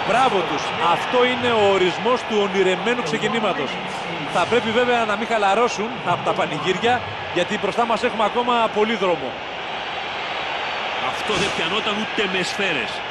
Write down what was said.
Μπράβο τους. Αυτό είναι ο ορισμός του ονειρεμένου ξεκινήματος. Θα πρέπει βέβαια να μην χαλαρώσουν από τα πανηγύρια, γιατί μπροστά μας έχουμε ακόμα πολύ δρόμο. Αυτό δεν πιανόταν ούτε με σφαίρες.